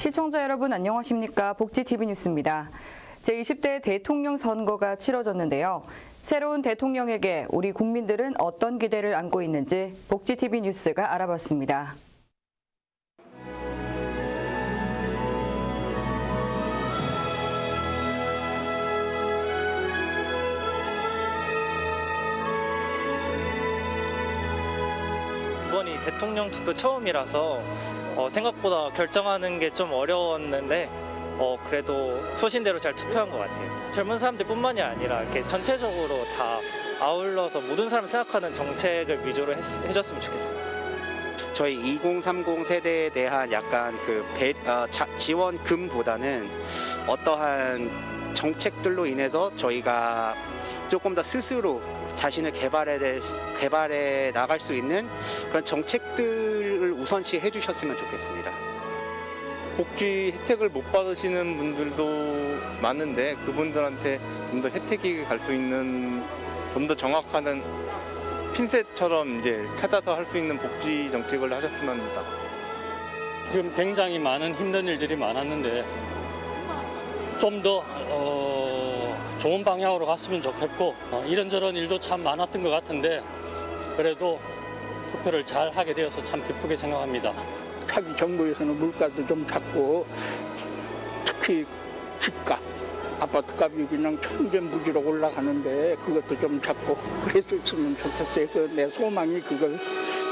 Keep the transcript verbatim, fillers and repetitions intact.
시청자 여러분 안녕하십니까? 복지티비 뉴스입니다. 제이십 대 대통령 선거가 치러졌는데요. 새로운 대통령에게 우리 국민들은 어떤 기대를 안고 있는지 복지티비 뉴스가 알아봤습니다. 이번이 대통령 투표 처음이라서 어, 생각보다 결정하는 게 좀 어려웠는데 어, 그래도 소신대로 잘 투표한 것 같아요. 젊은 사람들뿐만이 아니라 이렇게 전체적으로 다 아울러서 모든 사람 생각하는 정책을 위주로 했, 해줬으면 좋겠습니다. 저희 이공삼공 세대에 대한 약간 그 배, 어, 자, 지원금보다는 어떠한 정책들로 인해서 저희가 조금 더 스스로 자신을 개발해, 개발해 나갈 수 있는 그런 정책들을 우선시 해주셨으면 좋겠습니다. 복지 혜택을 못 받으시는 분들도 많은데 그분들한테 좀 더 혜택이 갈 수 있는 좀 더 정확한 핀셋처럼 이제 찾아서 할 수 있는 복지 정책을 하셨으면 합니다. 지금 굉장히 많은 힘든 일들이 많았는데 좀 더 어, 좋은 방향으로 갔으면 좋겠고 어, 이런저런 일도 참 많았던 것 같은데 그래도 투표를 잘 하게 되어서 참 기쁘게 생각합니다. 차기 정부에서는 물가도 좀 잡고 특히 집값, 아파트값이 그냥 천변부지로 올라가는데 그것도 좀 잡고 그랬으면 좋겠어요. 그 내 소망이 그걸